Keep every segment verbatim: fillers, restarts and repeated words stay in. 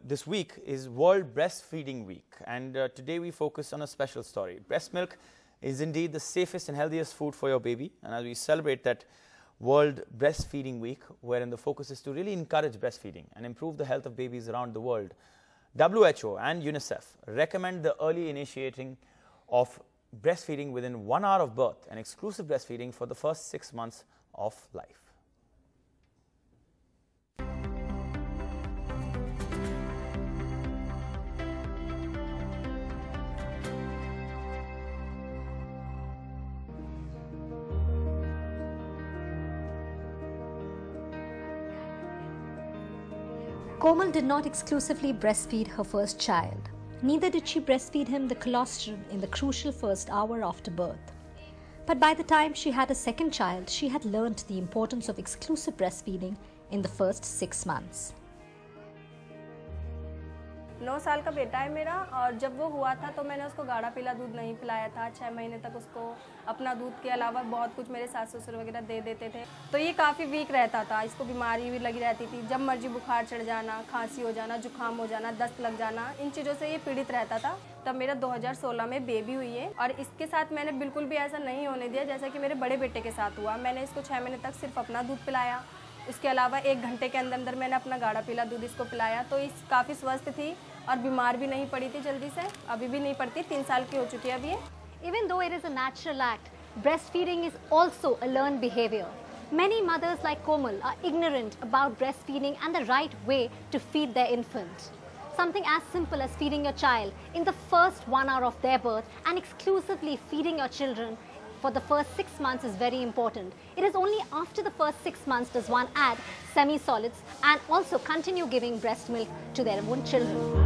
this week is World Breastfeeding Week, and uh, today we focus on a special story. Breast milk is indeed the safest and healthiest food for your baby, and as we celebrate that World Breastfeeding Week, wherein the focus is to really encourage breastfeeding and improve the health of babies around the world, W H O and UNICEF recommend the early initiating of breastfeeding within one hour of birth and exclusive breastfeeding for the first six months of life. Komal did not exclusively breastfeed her first child. Neither did she breastfeed him the colostrum in the crucial first hour after birth. But by the time she had a second child, she had learnt the importance of exclusive breastfeeding in the first six months. नौ साल का बेटा है मेरा, और जब वो हुआ था तो मैंने उसको गाढ़ा पीला दूध नहीं पिलाया था। छः महीने तक उसको अपना दूध के अलावा बहुत कुछ मेरे सास ससुर वगैरह दे देते थे, तो ये काफ़ी वीक रहता था। इसको बीमारी भी लगी रहती थी, जब मर्जी बुखार चढ़ जाना, खांसी हो जाना, जुकाम हो जाना, दस्त लग जाना, इन चीज़ों से ये पीड़ित रहता था। तब मेरा दो हज़ार सोलह में बेबी हुई है, और इसके साथ मैंने बिल्कुल भी ऐसा नहीं होने दिया जैसा कि मेरे बड़े बेटे के साथ हुआ। मैंने इसको छः महीने तक सिर्फ अपना दूध पिलाया, उसके अलावा एक घंटे के अंदर अंदर मैंने अपना गाढ़ा पीला दूध इसको पिलाया, तो इस काफ़ी स्वस्थ थी और बीमार भी नहीं पड़ी थी जल्दी से। अभी भी नहीं पड़ती, तीन साल की हो चुकी है अब ये। Even though it is a natural act, breastfeeding is also a learned behavior. Many mothers like Komal are ignorant about breastfeeding and the right way to feed their infant. Something as simple as feeding your child in the first one hour of their birth and exclusively feeding your children for the first six months is very important. It is only after the first six months does one add semi-solids and also continue giving breast milk to their own children.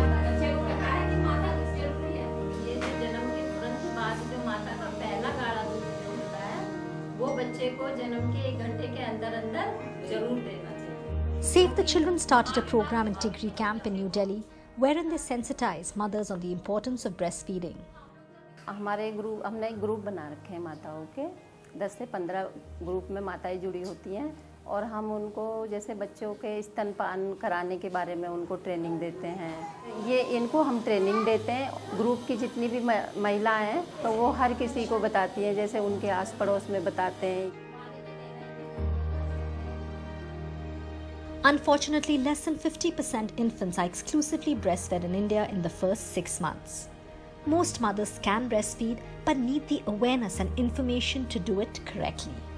Save the Children started a program in Tigri camp in New Delhi, wherein they sensitize mothers on the importance of breastfeeding. हमारे group हमने एक group बना रखे हैं माताओं के, दस से पंद्रह ग्रुप में माताएं जुड़ी होती हैं, और हम उनको जैसे बच्चों के स्तनपान कराने के बारे में उनको ट्रेनिंग देते हैं। ये इनको हम ट्रेनिंग देते हैं। ग्रुप की जितनी भी महिलाएं हैं तो वो हर किसी को बताती हैं, जैसे उनके आस पड़ोस में बताते हैं। Unfortunately, less than fifty percent infants are exclusively breastfed in India in the first six months. Most mothers can breastfeed but need the awareness and information to do it correctly.